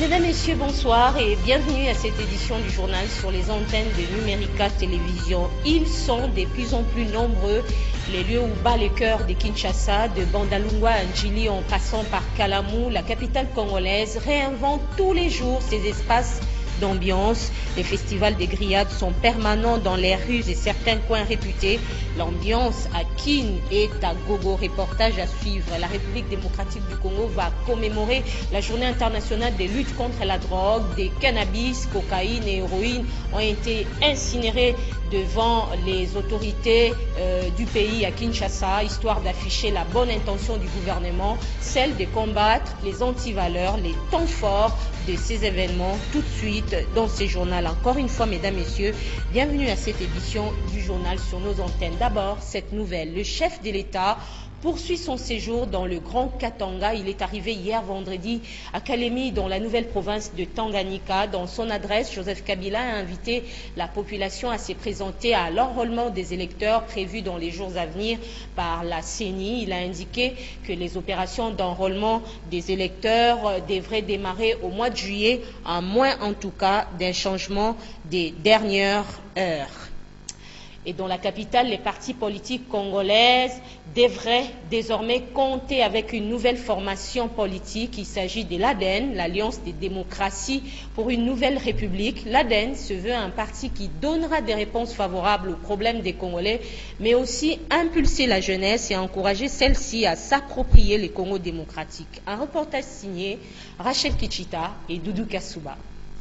Mesdames, Messieurs, bonsoir et bienvenue à cette édition du journal sur les antennes de Numérica Télévision. Ils sont de plus en plus nombreux, les lieux où bat le cœur de Kinshasa, de Bandalungwa à Njili en passant par Kalamu, la capitale congolaise, réinvente tous les jours ces espaces d'ambiance. Les festivals des grillades sont permanents dans les rues et certains coins réputés. L'ambiance à Kin est à gogo. Reportage à suivre. La République démocratique du Congo va commémorer la journée internationale de lutte contre la drogue. Des cannabis, cocaïne et héroïne ont été incinérés devant les autorités du pays à Kinshasa, histoire d'afficher la bonne intention du gouvernement, celle de combattre les antivaleurs, les temps forts de ces événements. Tout de suite dans ce journal. Encore une fois, mesdames, messieurs, bienvenue à cette édition du journal sur nos antennes. D'abord, cette nouvelle. Le chef de l'État poursuit son séjour dans le Grand Katanga. Il est arrivé hier vendredi à Kalemi, dans la nouvelle province de Tanganyika. Dans son adresse, Joseph Kabila a invité la population à se présenter à l'enrôlement des électeurs prévu dans les jours à venir par la CENI. Il a indiqué que les opérations d'enrôlement des électeurs devraient démarrer au mois de juillet, à moins en tout cas d'un changement des dernières heures. Et dans la capitale, les partis politiques congolaises devraient désormais compter avec une nouvelle formation politique. Il s'agit de l'ADEN, l'Alliance des démocraties pour une nouvelle république. L'ADEN se veut un parti qui donnera des réponses favorables aux problèmes des Congolais, mais aussi impulser la jeunesse et encourager celle-ci à s'approprier les Congo démocratiques. Un reportage signé Rachel Kichita et Doudou Kassouba.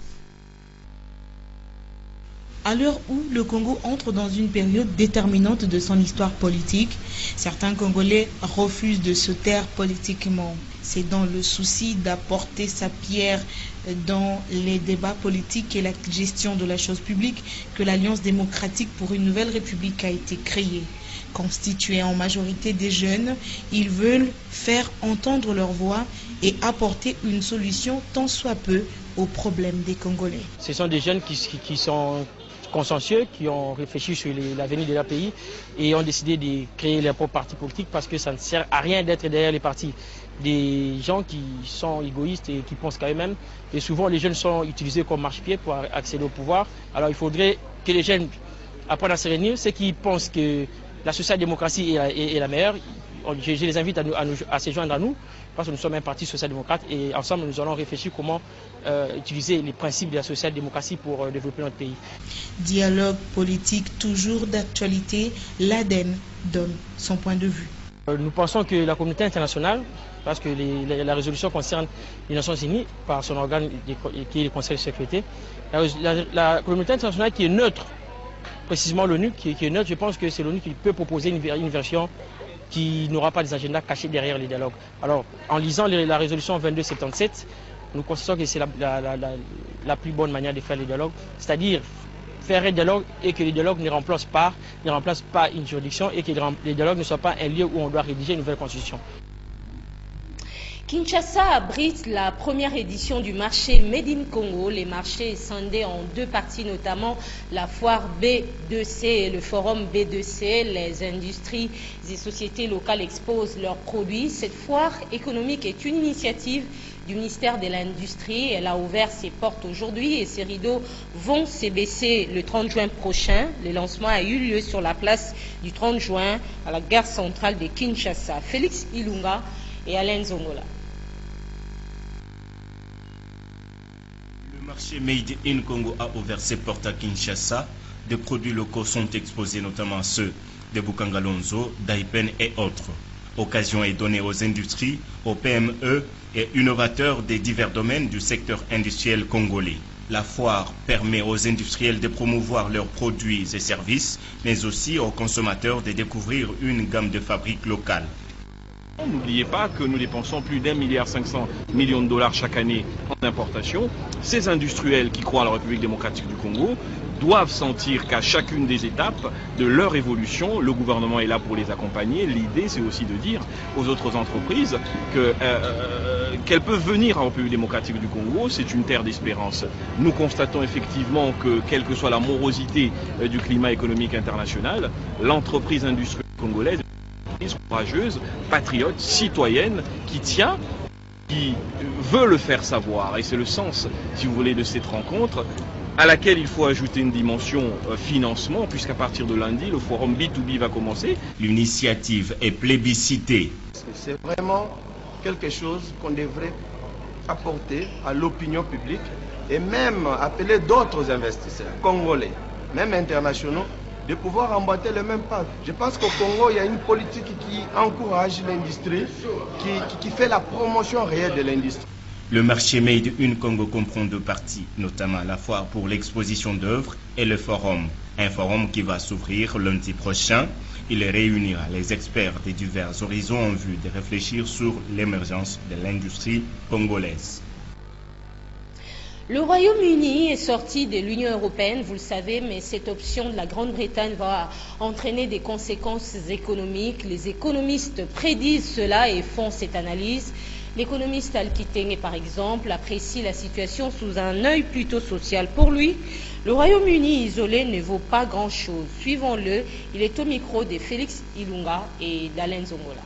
À l'heure où le Congo entre dans une période déterminante de son histoire politique, certains Congolais refusent de se taire politiquement. C'est dans le souci d'apporter sa pierre dans les débats politiques et la gestion de la chose publique que l'Alliance démocratique pour une nouvelle république a été créée. Constituée en majorité des jeunes, ils veulent faire entendre leur voix et apporter une solution tant soit peu aux problèmes des Congolais. Ce sont des jeunes qui sont consciencieux, qui ont réfléchi sur l'avenir de leur pays et ont décidé de créer leur propre parti politique parce que ça ne sert à rien d'être derrière les partis. Des gens qui sont égoïstes et qui pensent qu'à eux-mêmes. Et souvent, les jeunes sont utilisés comme marchepied pour accéder au pouvoir. Alors, il faudrait que les jeunes apprennent à se réunir. Ceux qui pensent que la social-démocratie est la meilleure, je les invite à se joindre à nous, parce que nous sommes un parti social-démocrate et ensemble nous allons réfléchir comment utiliser les principes de la social-démocratie pour développer notre pays. Dialogue politique toujours d'actualité, l'ADEN donne son point de vue. Nous pensons que la communauté internationale, parce que la résolution concerne les Nations Unies par son organe qui est le Conseil de sécurité, la communauté internationale qui est neutre, précisément l'ONU qui est neutre, je pense que c'est l'ONU qui peut proposer une version qui n'aura pas des agendas cachés derrière les dialogues. Alors, en lisant la résolution 2277, nous considérons que c'est la plus bonne manière de faire les dialogues, c'est-à-dire faire un dialogue et que les dialogues ne remplacent pas une juridiction et que les dialogues ne soient pas un lieu où on doit rédiger une nouvelle constitution. Kinshasa abrite la première édition du marché Made in Congo. Les marchés sont scindés en deux parties, notamment la foire B2C et le forum B2C. Les industries et sociétés locales exposent leurs produits. Cette foire économique est une initiative du ministère de l'Industrie. Elle a ouvert ses portes aujourd'hui et ses rideaux vont s'ébaisser le 30 juin prochain. Le lancement a eu lieu sur la place du 30 juin à la gare centrale de Kinshasa. Félix Ilunga et Alain Zongola. Le marché Made in Congo a ouvert ses portes à Kinshasa. Des produits locaux sont exposés, notamment ceux de Bukangalonzo, d'Aipen et autres. Occasion est donnée aux industries, aux PME et innovateurs des divers domaines du secteur industriel congolais. La foire permet aux industriels de promouvoir leurs produits et services, mais aussi aux consommateurs de découvrir une gamme de fabriques locales. N'oubliez pas que nous dépensons plus d'1,5 milliard de dollars chaque année en importation. Ces industriels qui croient à la République démocratique du Congo doivent sentir qu'à chacune des étapes de leur évolution, le gouvernement est là pour les accompagner. L'idée, c'est aussi de dire aux autres entreprises qu'elles peuvent venir à la République démocratique du Congo. C'est une terre d'espérance. Nous constatons effectivement que, quelle que soit la morosité du climat économique international, l'entreprise industrielle congolaise courageuse, patriote, citoyenne, qui tient qui veut le faire savoir. Et c'est le sens, si vous voulez, de cette rencontre, à laquelle il faut ajouter une dimension financement, puisqu'à partir de lundi, le forum B2B va commencer. L'initiative est plébiscitée. C'est vraiment quelque chose qu'on devrait apporter à l'opinion publique et même appeler d'autres investisseurs congolais, même internationaux, de pouvoir emboîter le même pas. Je pense qu'au Congo, il y a une politique qui encourage l'industrie, qui fait la promotion réelle de l'industrie. Le marché Made in Congo comprend deux parties, notamment la foire pour l'exposition d'œuvres et le forum. Un forum qui va s'ouvrir lundi prochain. Il réunira les experts des divers horizons en vue de réfléchir sur l'émergence de l'industrie congolaise. Le Royaume-Uni est sorti de l'Union européenne, vous le savez, mais cette option de la Grande-Bretagne va entraîner des conséquences économiques. Les économistes prédisent cela et font cette analyse. L'économiste Al Kitenge, par exemple, apprécie la situation sous un œil plutôt social. Pour lui, le Royaume-Uni isolé ne vaut pas grand-chose. Suivons-le, il est au micro de Félix Ilunga et d'Alain Zongola.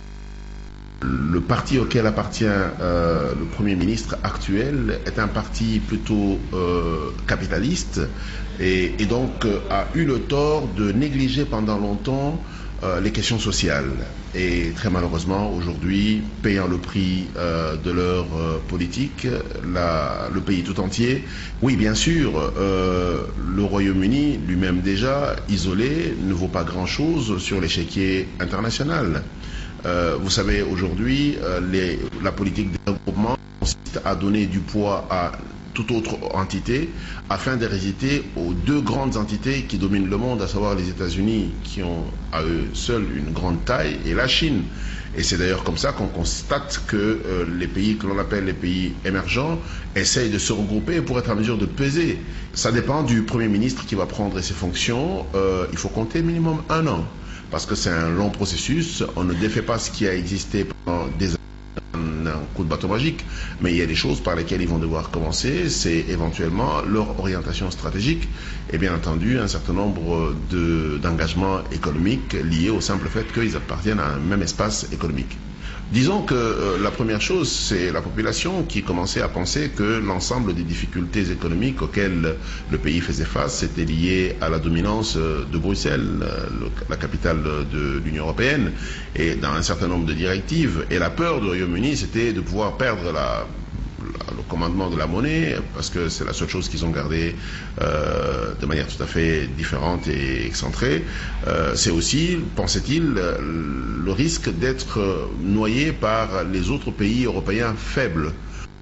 Le parti auquel appartient le Premier ministre actuel est un parti plutôt capitaliste et donc a eu le tort de négliger pendant longtemps les questions sociales. Et très malheureusement, aujourd'hui, payant le prix de leur politique, le pays tout entier, oui, bien sûr, le Royaume-Uni, lui-même déjà, isolé, ne vaut pas grand-chose sur l'échiquier international. Vous savez, aujourd'hui, la politique de développement consiste à donner du poids à toute autre entité afin de résister aux deux grandes entités qui dominent le monde, à savoir les États-Unis qui ont à eux seuls une grande taille et la Chine. Et c'est d'ailleurs comme ça qu'on constate que les pays que l'on appelle les pays émergents essayent de se regrouper pour être en mesure de peser. Ça dépend du Premier ministre qui va prendre ses fonctions. Il faut compter minimum 1 an parce que c'est un long processus. On ne défait pas ce qui a existé pendant des années. Un coup de bâton magique, mais il y a des choses par lesquelles ils vont devoir commencer, c'est éventuellement leur orientation stratégique et bien entendu un certain nombre d'engagements économiques liés au simple fait qu'ils appartiennent à un même espace économique. Disons que la première chose, c'est la population qui commençait à penser que l'ensemble des difficultés économiques auxquelles le pays faisait face étaient liées à la dominance de Bruxelles, la capitale de l'Union européenne, et dans un certain nombre de directives. Et la peur du Royaume-Uni, c'était de pouvoir perdre le commandement de la monnaie, parce que c'est la seule chose qu'ils ont gardée de manière tout à fait différente et excentrée. C'est aussi, pensait-il, le risque d'être noyé par les autres pays européens faibles.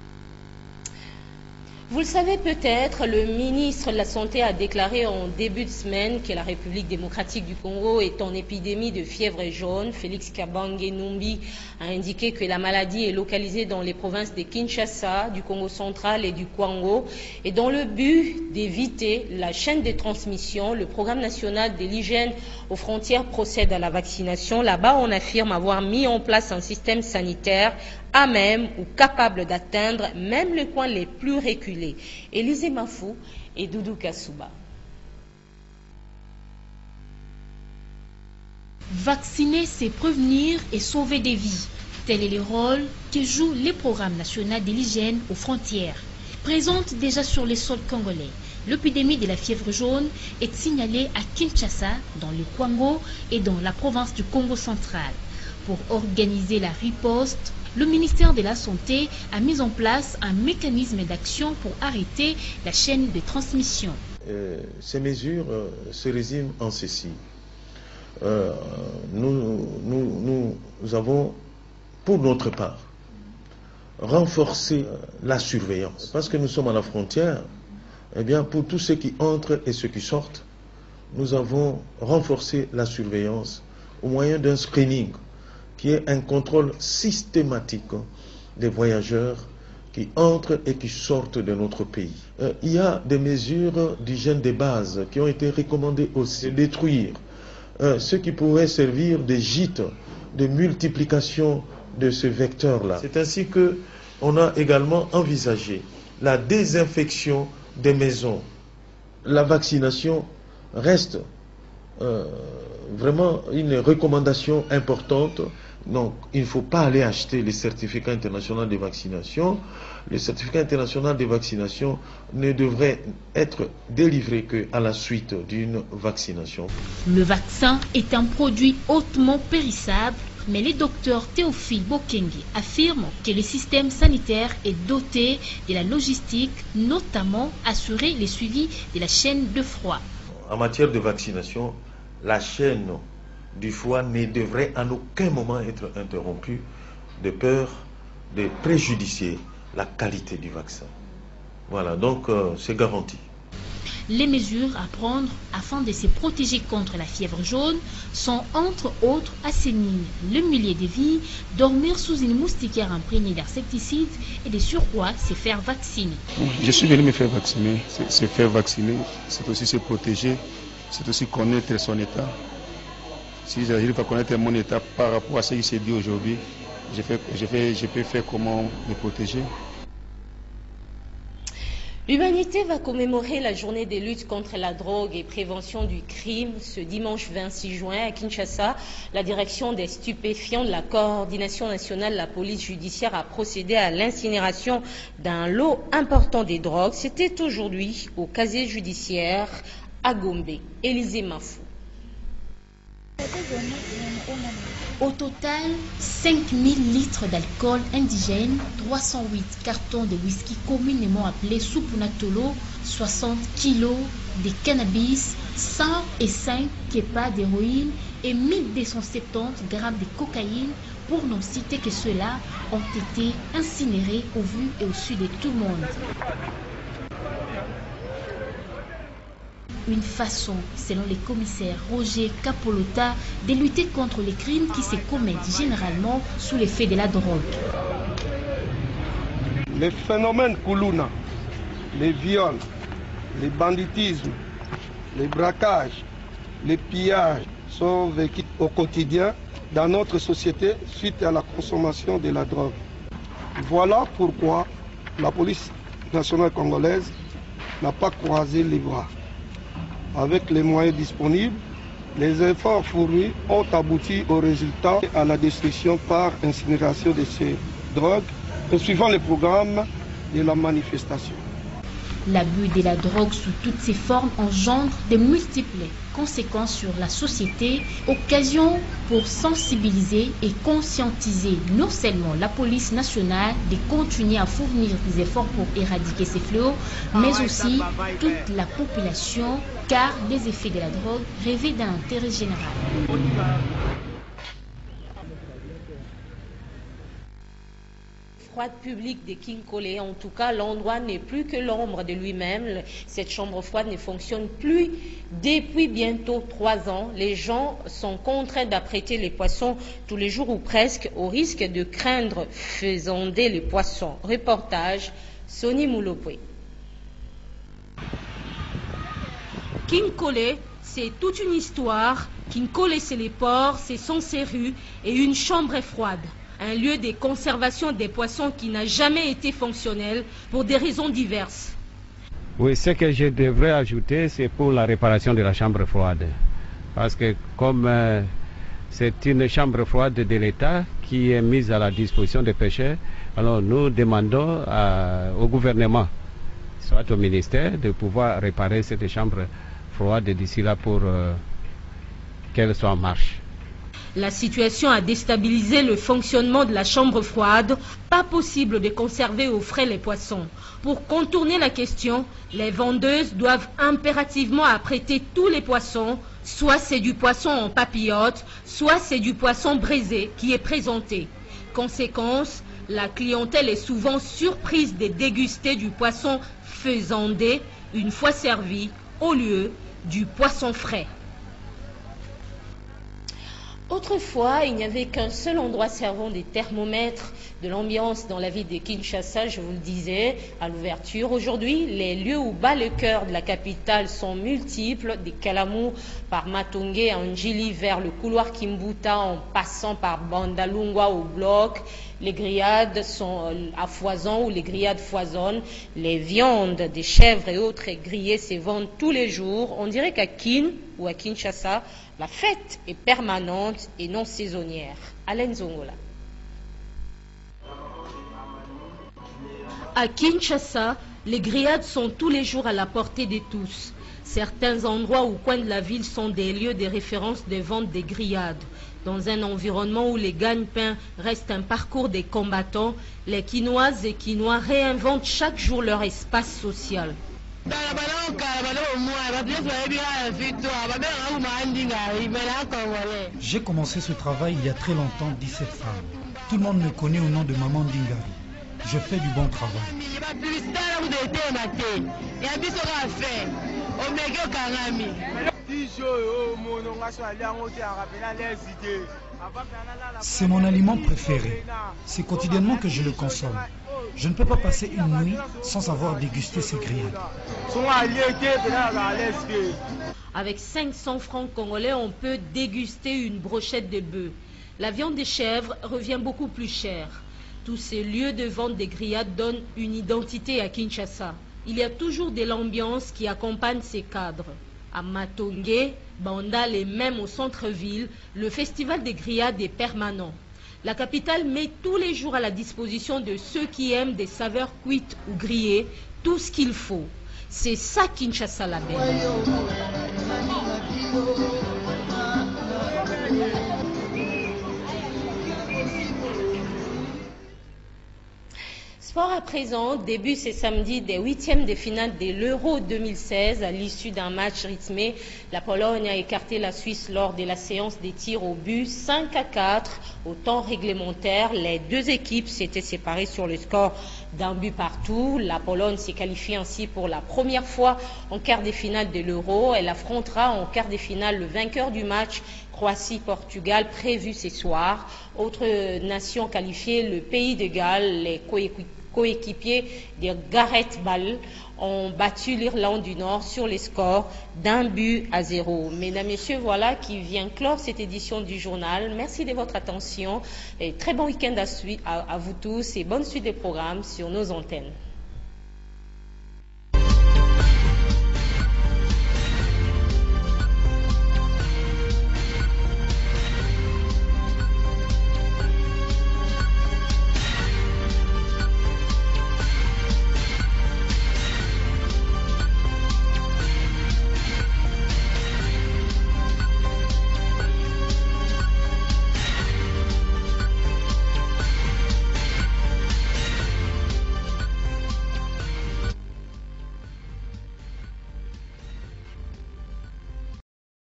Vous le savez peut-être, le ministre de la Santé a déclaré en début de semaine que la République démocratique du Congo est en épidémie de fièvre jaune. Félix Kabange Numbi a indiqué que la maladie est localisée dans les provinces de Kinshasa, du Congo central et du Kwango. Et dans le but d'éviter la chaîne de transmission, le programme national de l'hygiène aux frontières procède à la vaccination. Là-bas, on affirme avoir mis en place un système sanitaire à même ou capable d'atteindre même les coins les plus reculés. Élisée Mafou et Doudou Kassouba. Vacciner, c'est prévenir et sauver des vies. Tel est le rôle que joue le programme national de l'hygiène aux frontières. Présente déjà sur les sols congolais, l'épidémie de la fièvre jaune est signalée à Kinshasa, dans le Kwango et dans la province du Congo central. Pour organiser la riposte, le ministère de la Santé a mis en place un mécanisme d'action pour arrêter la chaîne de transmission. Ces mesures se résument en ceci. Nous avons, pour notre part, renforcé la surveillance. Parce que nous sommes à la frontière, eh bien, pour tous ceux qui entrent et ceux qui sortent, nous avons renforcé la surveillance au moyen d'un screening, qui est un contrôle systématique des voyageurs qui entrent et qui sortent de notre pays. Il y a des mesures d'hygiène de base qui ont été recommandées aussi. Détruire ce qui pourrait servir de gîte de multiplication de ce vecteur-là. C'est ainsi qu'on a également envisagé la désinfection des maisons. La vaccination reste vraiment une recommandation importante Donc, il ne faut pas aller acheter les certificats internationaux de vaccination. Le certificat international de vaccination ne devrait être délivré qu'à la suite d'une vaccination. Le vaccin est un produit hautement périssable, mais le docteur Théophile Bokengi affirme que le système sanitaire est doté de la logistique, notamment assurer le suivi de la chaîne de froid. En matière de vaccination, la chaîne du froid ne devrait en aucun moment être interrompue de peur de préjudicier la qualité du vaccin. Voilà, donc c'est garanti. Les mesures à prendre afin de se protéger contre la fièvre jaune sont entre autres assainir le milieu de vie, dormir sous une moustiquaire imprégnée d'insecticides et de surcroît se faire vacciner. Je suis venu me faire vacciner. Se faire vacciner, c'est aussi se protéger, c'est aussi connaître son état. Si j'arrive à connaître mon état par rapport à ce qui s'est dit aujourd'hui, je peux faire comment me protéger. L'humanité va commémorer la journée de lutte contre la drogue et prévention du crime ce dimanche 26 juin à Kinshasa. La direction des stupéfiants de la coordination nationale de la police judiciaire a procédé à l'incinération d'un lot important des drogues. C'était aujourd'hui au casier judiciaire à Gombe. Élisée Mafou. Au total, 5000 litres d'alcool indigène, 308 cartons de whisky communément appelé Supunatolo, 60 kilos de cannabis, 105 kepas d'héroïne et 1270 grammes de cocaïne, pour ne citer que ceux-là, ont été incinérés au vu et au su de tout le monde. Une façon, selon le commissaire Roger Capolota, de lutter contre les crimes qui se commettent généralement sous l'effet de la drogue. Les phénomènes Koulouna, les viols, les banditismes, les braquages, les pillages sont vécus au quotidien dans notre société suite à la consommation de la drogue. Voilà pourquoi la police nationale congolaise n'a pas croisé les bras. Avec les moyens disponibles, les efforts fournis ont abouti au résultat à la destruction par incinération de ces drogues, suivant le programme de la manifestation. L'abus de la drogue sous toutes ses formes engendre de multiples conséquences sur la société, occasion pour sensibiliser et conscientiser non seulement la police nationale de continuer à fournir des efforts pour éradiquer ces fléaux, mais aussi toute la population, car les effets de la drogue revêtent d'un intérêt général. Froide publique de Kinkole, en tout cas l'endroit n'est plus que l'ombre de lui-même. Cette chambre froide ne fonctionne plus depuis bientôt 3 ans. Les gens sont contraints d'apprêter les poissons tous les jours ou presque, au risque de craindre faisander les poissons. Reportage Sony Moulopoué. Kinkole, c'est toute une histoire. Kinkole, c'est les ports, c'est son rues et une chambre froide. Un lieu de conservation des poissons qui n'a jamais été fonctionnel pour des raisons diverses. Oui, ce que je devrais ajouter, c'est pour la réparation de la chambre froide. Parce que comme c'est une chambre froide de l'État qui est mise à la disposition des pêcheurs, alors nous demandons au gouvernement, soit au ministère, de pouvoir réparer cette chambre froide d'ici là pour qu'elle soit en marche. La situation a déstabilisé le fonctionnement de la chambre froide. Pas possible de conserver au frais les poissons. Pour contourner la question, les vendeuses doivent impérativement apprêter tous les poissons. Soit c'est du poisson en papillote, soit c'est du poisson braisé qui est présenté. Conséquence, la clientèle est souvent surprise de déguster du poisson faisandé une fois servi au lieu du poisson frais. Autrefois, il n'y avait qu'un seul endroit servant des thermomètres de l'ambiance dans la ville de Kinshasa, je vous le disais, à l'ouverture. Aujourd'hui, les lieux où bat le cœur de la capitale sont multiples, des Kalamu par Matongé à Njili vers le couloir Kimbuta en passant par Bandalungwa au bloc. Les grillades sont à foison ou les grillades foisonnent. Les viandes des chèvres et autres grillées se vendent tous les jours. On dirait qu'à Kin ou à Kinshasa, la fête est permanente et non saisonnière. Alain Zongola. À Kinshasa, les grillades sont tous les jours à la portée de tous. Certains endroits ou coins de la ville sont des lieux de référence de vente des grillades. Dans un environnement où les gagne-pains restent un parcours des combattants, les Kinoises et Kinois réinventent chaque jour leur espace social. J'ai commencé ce travail il y a très longtemps, 17 femmes. Tout le monde me connaît au nom de Maman Dingari. Je fais du bon travail. C'est mon aliment préféré. C'est quotidiennement que je le consomme. Je ne peux pas passer une nuit sans avoir dégusté ces grillades. Avec 500 francs congolais, on peut déguster une brochette de bœuf. La viande des chèvres revient beaucoup plus chère. Tous ces lieux de vente des grillades donnent une identité à Kinshasa. Il y a toujours de l'ambiance qui accompagne ces cadres. À Matongé, Bandal et même au centre-ville, le festival des grillades est permanent. La capitale met tous les jours à la disposition de ceux qui aiment des saveurs cuites ou grillées tout ce qu'il faut. C'est ça Kinshasa la belle. Sport à présent, début ce samedi des huitièmes de finale de l'Euro 2016. À l'issue d'un match rythmé, la Pologne a écarté la Suisse lors de la séance des tirs au but 5-4 au temps réglementaire. Les deux équipes s'étaient séparées sur le score d'un but partout. La Pologne s'est qualifiée ainsi pour la première fois en quart de finale de l'Euro. Elle affrontera en quart de finale le vainqueur du match Croatie-Portugal prévu ce soir. Autre nation qualifiée, le Pays de Galles, les coéquipiers de Gareth Bale ont battu l'Irlande du Nord sur les scores d'1-0. Mesdames, Messieurs, voilà qui vient clore cette édition du journal. Merci de votre attention et très bon week-end à vous tous et bonne suite des programmes sur nos antennes.